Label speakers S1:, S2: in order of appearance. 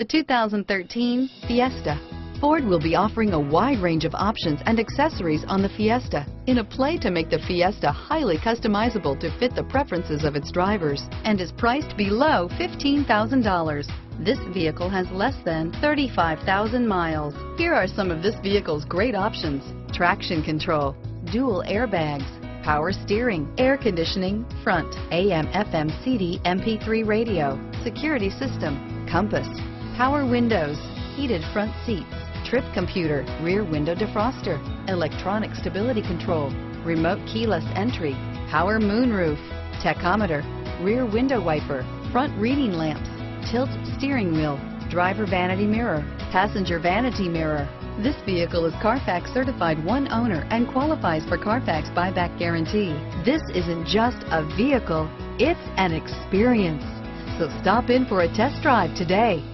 S1: The 2013 Fiesta. Ford will be offering a wide range of options and accessories on the Fiesta in a play to make the Fiesta highly customizable to fit the preferences of its drivers and is priced below $15,000. This vehicle has less than 35,000 miles. Here are some of this vehicle's great options: traction control, dual airbags, power steering, air conditioning, front, AM, FM, CD, MP3 radio, security system, compass, power windows, heated front seats, trip computer, rear window defroster, electronic stability control, remote keyless entry, power moonroof, tachometer, rear window wiper, front reading lamps, tilt steering wheel, driver vanity mirror, passenger vanity mirror. This vehicle is CARFAX certified one owner and qualifies for CARFAX buyback guarantee. This isn't just a vehicle, it's an experience. So stop in for a test drive today.